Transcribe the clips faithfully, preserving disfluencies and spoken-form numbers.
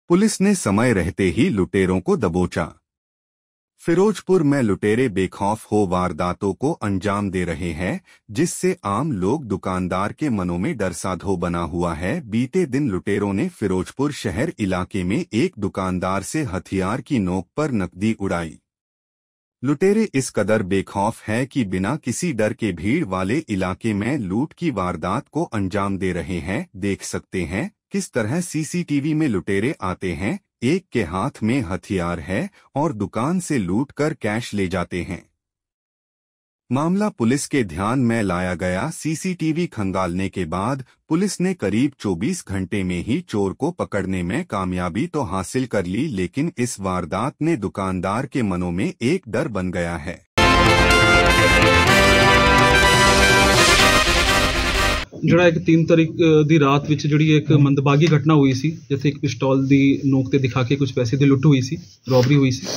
Police ने समय रहते ही लुटेरों को दबोचा। फिरोजपुर में लुटेरे बेखौफ हो वारदातों को अंजाम दे रहे हैं, जिससे आम लोग दुकानदार के मनों में डर साधो बना हुआ है। बीते दिन लुटेरों ने फिरोजपुर शहर इलाके में एक दुकानदार से हथियार की नोक पर नकदी उड़ाई। लुटेरे इस कदर बेखौफ है कि बिना किसी डर के भीड़ वाले इलाके में लूट की वारदात को अंजाम दे रहे हैं। देख सकते हैं किस तरह सीसीटीवी में लुटेरे आते हैं, एक के हाथ में हथियार है और दुकान से लूट कर कैश ले जाते हैं। मामला पुलिस के ध्यान में लाया गया। सीसीटीवी खंगालने के बाद पुलिस ने करीब चौबीस घंटे में ही चोर को पकड़ने में कामयाबी तो हासिल कर ली, लेकिन इस वारदात ने दुकानदार के मनों में एक डर बन गया है। ਜਿਹੜਾ ਇੱਕ तीन तारीख ਦੀ ਰਾਤ ਵਿੱਚ ਜਿਹੜੀ ਇੱਕ ਮੰਦਭਾਗੀ ਘਟਨਾ ਹੋਈ ਸੀ, ਜਿੱਥੇ ਇੱਕ ਪਿਸਤੌਲ ਦੀ ਨੋਕ ਤੇ ਦਿਖਾ ਕੇ ਕੁਝ ਪੈਸੇ ਦੀ ਲੁੱਟ ਹੋਈ ਸੀ, ਰੋਬਰੀ ਹੋਈ ਸੀ।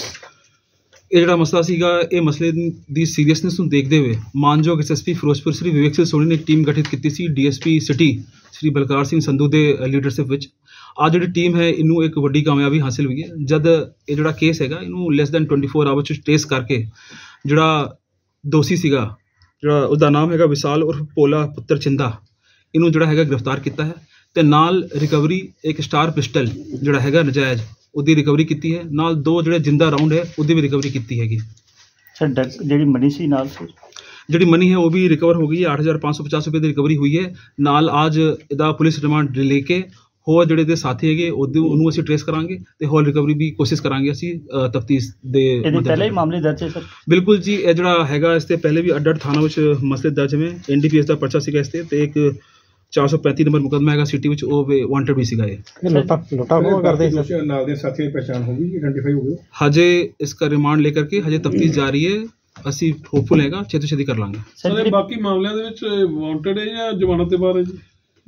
ਇਹ ਜਿਹੜਾ ਮਸਲਾ ਸੀਗਾ, ਇਹ ਮਸਲੇ ਦੀ ਸੀਰੀਅਸਨੈਸ ਨੂੰ ਦੇਖਦੇ ਹੋਏ ਮਾਨਯੋਗ ਐਸਐਸਪੀ ਫਿਰੋਜ਼ਪੁਰ ਸ੍ਰੀ ਵਿਵੇਕ ਸਿੰਘ ਸੋਨੀ ਨੇ ਇੱਕ ਟੀਮ ਗਠਿਤ ਕੀਤੀ ਸੀ ਡੀਐਸਪੀ ਸਿਟੀ ਸ੍ਰੀ ਬਲਕਾਰ ਸਿੰਘ ਸੰਧੂ ਦੇ ਲੀਡਰਸ਼ਿਪ ਵਿੱਚ। ਆ ਜਿਹੜੀ ਟੀਮ ਹੈ, ਇਹਨੂੰ ਇੱਕ ਵੱਡੀ ਕਾਮਯਾਬੀ ਹਾਸਿਲ ਹੋਈ ਹੈ। ਜਦ ਇਹ ਜਿਹੜਾ ਕੇਸ ਹੈਗਾ, ਇਹਨੂੰ less than twenty four hour 'ਚ ਟ੍ਰੇਸ ਕਰਕੇ ਜਿਹੜਾ ਦੋਸ਼ੀ ਸੀਗਾ, ਜਿਹੜਾ ਉਹਦਾ ਨਾਮ ਹੈਗਾ ਵਿਸਾਲ ਉਰਫ ਭੋਲਾ ਪੁੱਤਰ ਚਿੰਦਾ, ਇਹਨੂੰ ਜਿਹੜਾ ਹੈਗਾ ਗ੍ਰਿਫਤਾਰ ਕੀਤਾ ਹੈ। ਤੇ ਨਾਲ ਰਿਕਵਰੀ ਇੱਕ ਸਟਾਰ ਪਿਸਟਲ ਜਿਹੜਾ ਹੈਗਾ ਨਜਾਇਜ਼, ਉਹਦੀ ਰਿਕਵਰੀ ਕੀਤੀ ਹੈ। ਨਾਲ ਦੋ ਜਿਹੜੇ ਜਿੰਦਾ ਰਾਉਂਡ ਹੈ, ਉਹਦੀ ਵੀ ਰਿਕਵਰੀ ਕੀਤੀ ਹੈਗੀ। ਸਰ ਜਿਹੜੀ ਮਨੀ ਸੀ ਨਾਲ ਜਿਹੜੀ ਮਨੀ ਹੈ ਉਹ ਵੀ ਰਿਕਵਰ ਹੋ ਗਈ ਹੈ। ਅੱਠ ਹਜ਼ਾਰ ਪੰਜ ਸੌ ਪਚਾਸ ਰੁਪਏ ਦੀ ਰਿਕਵਰੀ ਹੋਈ ਹੈ। ਨਾਲ ਅੱਜ ਇਹਦਾ ਪੁਲਿਸ ਰਿਮਾਂਡ ਲੈ ਕੇ ਹੋਰ ਜਿਹੜੇ ਦੇ ਸਾਥੀ ਹੈਗੇ ਉਹਨੂੰ ਅਸੀਂ ਟ੍ਰੇਸ ਕਰਾਂਗੇ ਤੇ ਹੋਰ ਰਿਕਵਰੀ ਵੀ ਕੋਸ਼ਿਸ਼ ਕਰਾਂਗੇ ਅਸੀਂ ਤਫਤੀਸ਼ ਦੇ। ਇਹਦੇ ਪਹਿਲੇ ਹੀ ਮਾਮਲੇ ਦਰਜ ਹੈ ਸਰ? ਬਿਲਕੁਲ ਜੀ, ਇਹ ਜਿਹੜਾ ਹੈਗਾ ਇਸ ਤੇ ਪਹਿਲੇ ਵੀ ਅੱਡ ਅੱਡ ਥਾਣਾ ਵਿੱਚ ਮਸਲੇ ਦਰਜ ਹੈ। ਐਨਡੀਪੀਐਸ ਦਾ ਪਰਚਾ ਸੀਗਾ ਇਸ ਤੇ ਤੇ ਇੱਕ ਚਾਰ ਸੌ ਪੈਂਤੀ ਨੰਬਰ ਮੁਕੱਦਮਾ ਹੈਗਾ ਸਿਟੀ ਵਿੱਚ, ਉਹ ਵਾਂਟਡ ਵੀ ਸੀਗਾ। ਇਹ ਲੋਟਾ ਲੋਟਾ ਕੋ ਕਰਦੇ ਸਰ? ਨਾਲ ਦੇ ਸਾਥੀ ਦੀ ਪਛਾਣ ਹੋ ਗਈ, ਆਇਡੈਂਟੀਫਾਈ ਹੋ ਗਏ? ਹਜੇ ਇਸਕਾ ਰਿਮਾਂਡ ਲੈ ਕਰਕੇ ਹਜੇ ਤਫਤੀਸ਼ ਜਾਰੀ ਹੈ। ਅਸੀਂ ਹੋਪਫੁਲ ਹੈਗਾ ਛੇਤੀ ਛੇਤੀ ਕਰ ਲਾਂਗੇ। ਸਰ ਬਾਕੀ ਮਾਮਲਿਆਂ ਦੇ ਵਿੱਚ ਵਾਂਟਡ ਹੈ ਜਾਂ ਜ਼ਮਾਨਤ ਦੇ ਬਾਅਦ ਹੈ ਜੀ?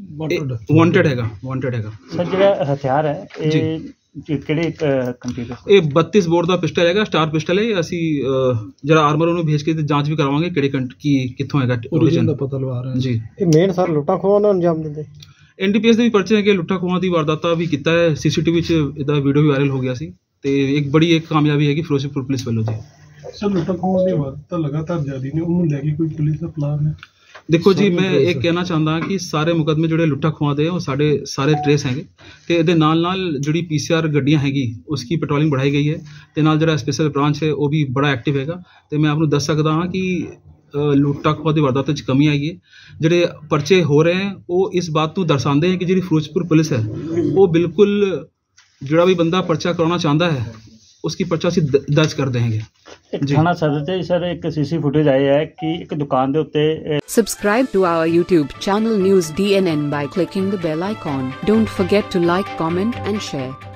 ਵਾਂਟਡ ਹੈਗਾ, ਵਾਂਟਡ ਹੈਗਾ। ਸਰ ਜਿਹੜਾ ਹਥਿਆਰ ਹੈ ਇਹ ਕਿਹੜੇ ਕੰਟਰੀ ਦਾ? ਇਹ ਬੱਤੀਸ ਬੋਰ ਦਾ ਪਿਸਟਲ ਹੈਗਾ, ਸਟਾਰ ਪਿਸਟਲ ਹੈ। ਅਸੀਂ ਜਿਹੜਾ ਆਰਮਰ ਉਹਨੂੰ ਭੇਜ ਕੇ ਜਾਂਚ ਵੀ ਕਰਾਵਾਂਗੇ ਕਿਹੜੇ ਕੀ ਕਿੱਥੋਂ ਹੈਗਾ ਓਰੀਜਨ ਦਾ ਪਤਾ ਲਵਾ ਰਹੇ ਜੀ। ਇਹ ਮੇਨ ਸਰ ਲੁੱਟਾਂ ਖੋਹਾਂ ਨੂੰ ਅੰਜਾਮ ਦਿੰਦੇ? ਐਨਡੀਪੀਐਸ ਦੇ ਵੀ ਪਰਚੇ ਹੈਗੇ, ਲੁੱਟਾਂ ਖੋਹਾਂ ਦੀ ਵਾਰਦਾਤਾਂ ਵੀ ਕੀਤਾ ਹੈ। ਸੀਸੀਟੀਵੀ 'ਚ ਇਹਦਾ ਵੀਡੀਓ ਵੀ ਵਾਇਰਲ ਹੋ ਗਿਆ ਸੀ ਤੇ ਇੱਕ ਬੜੀ ਇੱਕ ਕਾਮਯਾਬੀ ਹੈਗੀ ਫਿਰੋਜ਼ਪੁਰ ਪੁਲਿਸ ਵੱਲੋਂ ਜੀ। ਸਰ ਲੁੱਟਾਂ ਖੋਹਾਂ ਦੀ ਵਾਰਦਾਤਾਂ ਲਗਾਤਾਰ ਜਾਰੀ ਨੇ, ਉਹਨੂੰ ਲੈ ਕੇ ਕੋਈ ਪੁਲਿਸ ਦਾ ਪਲਾਨ ਹੈ? देखो जी, मैं एक कहना चाहता हाँ कि सारे मुकदमे जोड़े लुट्टा खुआ दे वो साढ़े सारे ट्रेस हैगे ते इहदे नाल नाल जिहड़ी पीसीआर गड्डियां हैगी उसकी पेट्रोलिंग बढ़ाई गई है ते नाल जिहड़ा स्पेशल ब्रांच है वो भी बड़ा एक्टिव हैगा। ते मैं आपको दस सकदा हाँ कि लुट्टा खुआ दी वारदात च कमी आई है। जिहड़े परचे हो रहे हैं वो इस बात को दर्शाते हैं कि जिहड़ी फिरोजपुर पुलिस है वो बिल्कुल जिहड़ा भी बंदा परचा कराना चाहता है उसकी पर्चा ਅਸੀਂ ਦਰਜ ਕਰ ਦੇਵਾਂਗੇ। ਥਾਣਾ ਸਦਰ ਤੇ ਸਰ ਇੱਕ ਸੀਸੀ ਫੁਟੇਜ ਆਇਆ ਹੈ ਕਿ ਇੱਕ ਦੁਕਾਨ ਦੇ ਉੱਤੇ। Subscribe to our YouTube channel News D N N by clicking the bell icon. Don't forget to like, comment and share.